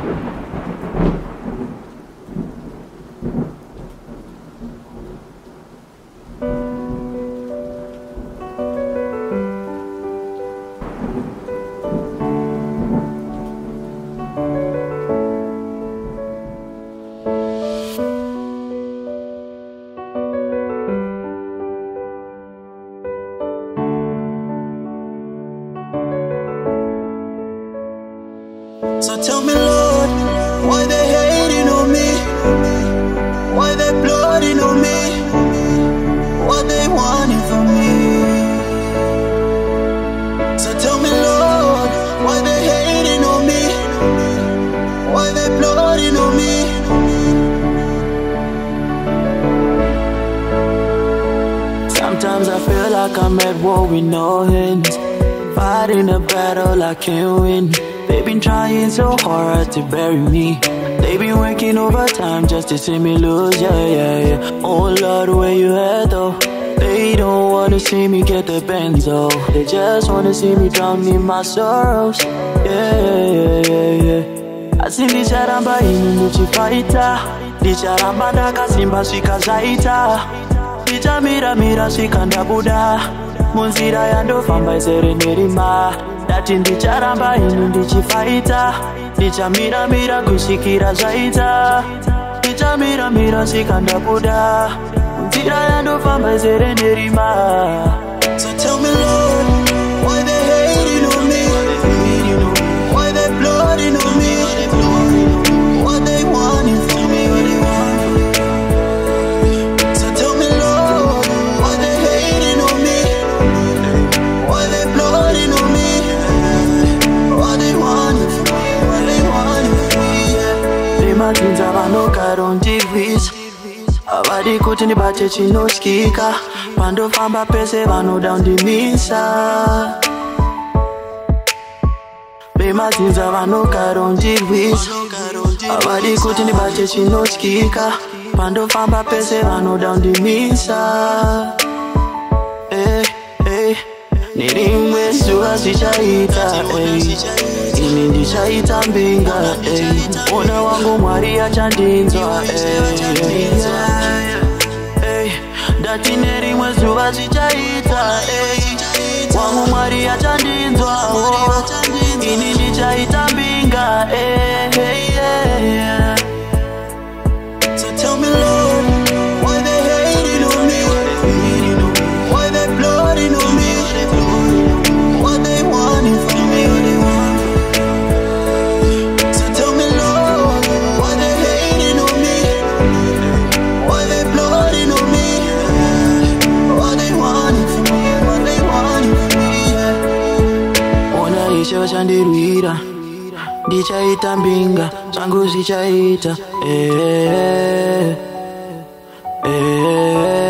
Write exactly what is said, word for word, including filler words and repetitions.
So tell me, Lord, why they hating on me? Why they plotting on me? What they wanting from me? So tell me, Lord, why they hating on me? Why they plotting on me? Sometimes I feel like I'm at war with no hands, fighting a battle I can't win. They've been trying so hard to bury me. They've been working overtime just to see me lose, yeah, yeah, yeah. Oh Lord, where you at though? They don't wanna see me get the benzo. They just wanna see me drown in my sorrows, yeah, yeah, yeah, yeah. Asi ndicharamba inu ndichifaita, ndicharamba ndakasimba svika zvaita, ndichamira mira svika ndabuda munzira yandofamba izere nerima. Ndati ndicharamba inu ndichifaita, ndichamira mira kusvikira zvaita, ndichamira mira svika ndabuda munzira yandofamba izere nerima. So tell me, Lord, why they hating on me? Why they plotting on me? What they wanting from me? So tell me, Lord, why they hating on me? Why they plotting on me? What they wanting from me? What they wanting from me? They matinza vanogara undirwisa, avadi kuti ndibate chinotyika, pandofamba pese vanoda undimisa. Vemazinza vanogara undirwisa, avadi kuti ndibate chinotyika, pandofamba pese vanoda undimisa. Eh, eh, nirimwe zuva zvichaita, eh, ini ndichaita mbinga, eh, mona wangu Mwari achandinzwa, eh, eh, ndati nerimwe zuva zvichaita, eh, wangu Mwari achandinzwa, oh, ini ndichaita mbinga, eh, eh, yeah. So tell me, Lord, why they hating on me? Why they plotting on me? What they wanting from me? So tell me, Lord, why they hating on me? Why they plotting on me? What they wanting from me? What they wanting from me? Ona ishe vachandirwira, ndichaita mbinga, zvangu zvichaita, eh, eh, eh.